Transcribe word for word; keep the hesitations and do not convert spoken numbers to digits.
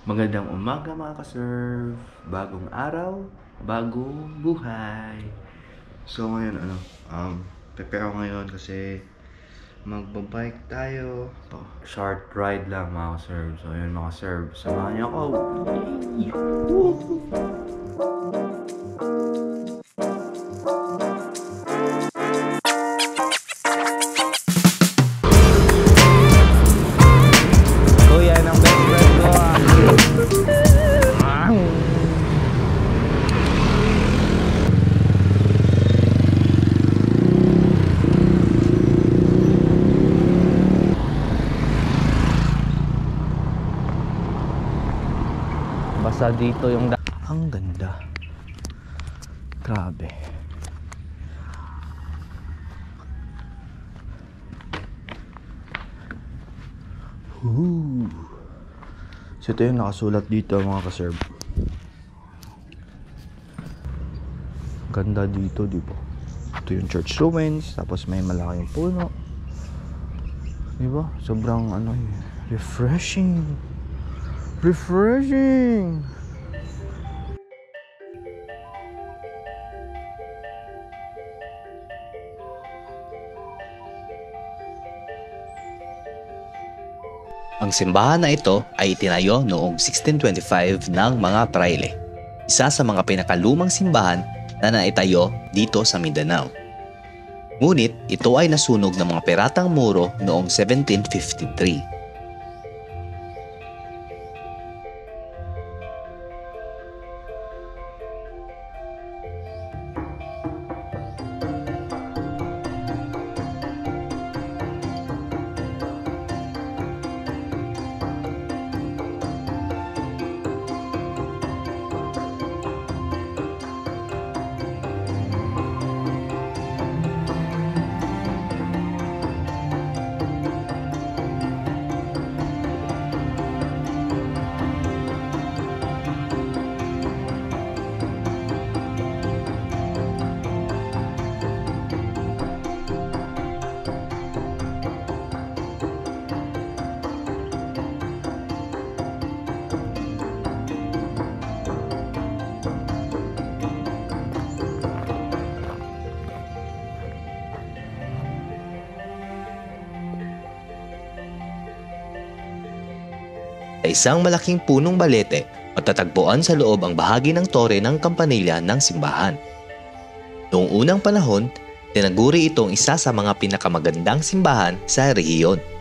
Magandang umaga mga ka-serve. Bagong araw, bagong buhay. So ngayon ano, um, prepare ako ngayon kasi magbabike tayo. To, short ride lang mga ka-serve. So yun mga ka-serve, samahan niyo ako. Yay! Kuya ng best friend ko ah. Basta dito yung da- ang ganda. Grabe. Ooh. So ito yung nakasulat dito mga ka-serve. Ganda dito, di ba? Ito yung church ruins, tapos may malaking puno. Di ba? Sobrang ano eh, refreshing. Refreshing. Ang simbahan na ito ay itinayo noong sixteen twenty-five ng mga praile, isa sa mga pinakalumang simbahan na naitayo dito sa Mindanao. Ngunit ito ay nasunog ng mga piratang Moro noong seventeen fifty-three. Sa isang malaking punong balete, matatagpuan sa loob ang bahagi ng tore ng kampanilya ng simbahan. Noong unang panahon, tinaguri itong isa sa mga pinakamagandang simbahan sa rehiyon.